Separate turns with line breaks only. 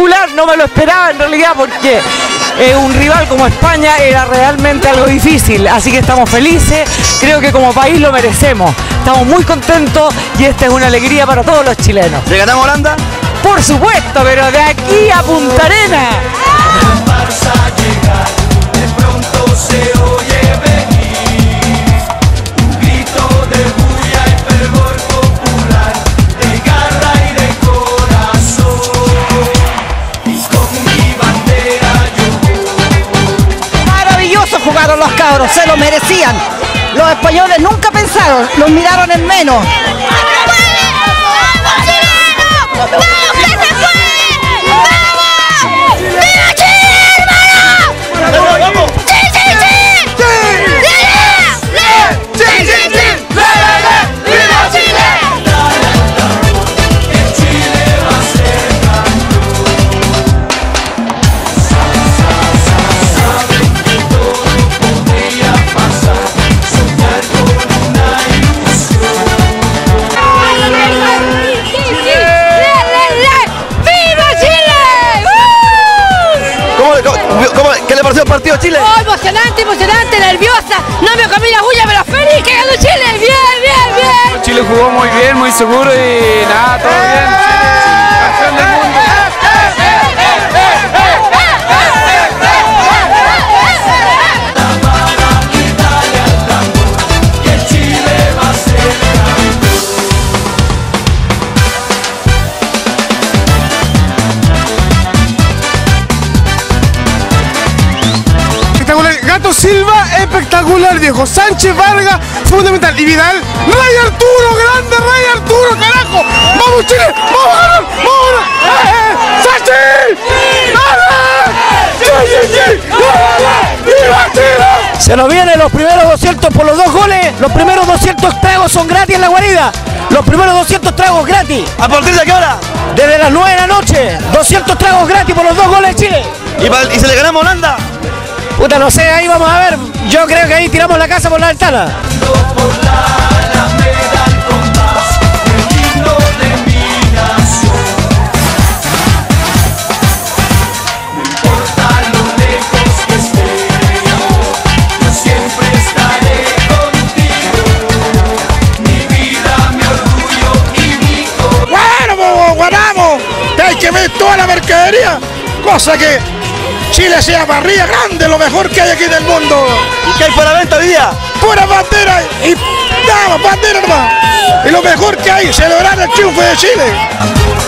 espectacular, no me lo esperaba en realidad porque un rival como España era realmente algo difícil, así que estamos felices, creo que como país lo merecemos, estamos muy contentos y esta es una alegría para todos los chilenos.
¿Le ganamos a Holanda?
Por supuesto, pero de aquí a Punta Arenas.
Jugaron los cabros, se lo merecían. Los españoles nunca pensaron, los miraron en menos.
¡Vamos, chileno! ¡Vamos, que se puede! ¡Vamos! ¡Viva Chile, hermano!
¡Vamos!
¡Sí, sí, sí! ¡Sí! ¡Sí, sí, sí! ¡Viva Chile!
¿Qué le pareció el partido a Chile?
Oh, emocionante, emocionante, nerviosa. No me comí la bulla, pero feliz que ganó Chile. Bien, bien, bien.
Chile jugó muy bien, muy seguro y nada, todo bien. Campeón del mundo.
Gato Silva, espectacular, viejo. Sánchez Vargas, fundamental. Y Vidal, Ray Arturo, grande Ray Arturo, carajo. ¡Vamos, Chile! ¡Vamos a ganar! ¡Vamos a ganar! ¡Sánchez! ¡Viva Chile!
Se nos vienen los primeros 200 por los 2 goles. Los primeros 200 tragos son gratis en la guarida. Los primeros 200 tragos gratis.
¿A partir de qué hora?
Desde las 9 de la noche. 200 tragos gratis por los 2 goles de Chile.
¿Y se le ganamos a Holanda?
Puta, no sé, ahí vamos a ver. Yo creo que ahí tiramos la casa por la ventana.
Bueno, pues ganamos. Hay que ver toda la mercadería. Cosa que Chile sea parrilla grande, lo mejor que hay aquí en el mundo.
¿Y qué hay para venta hoy día?
Pura bandera y nada, bandera nomás. Y lo mejor que hay, celebrar el triunfo de Chile.